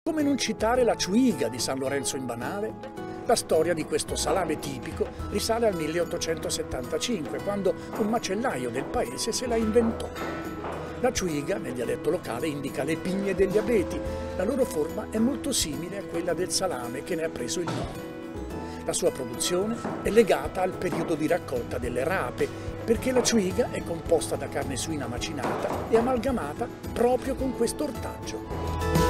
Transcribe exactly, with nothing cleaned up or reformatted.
Come non citare la ciuiga di San Lorenzo in Banale? La storia di questo salame tipico risale al milleottocentosettantacinque, quando un macellaio del paese se la inventò. La ciuiga, nel dialetto locale, indica le pigne degli abeti. La loro forma è molto simile a quella del salame che ne ha preso il nome. La sua produzione è legata al periodo di raccolta delle rape, perché la ciuiga è composta da carne suina macinata e amalgamata proprio con questo ortaggio.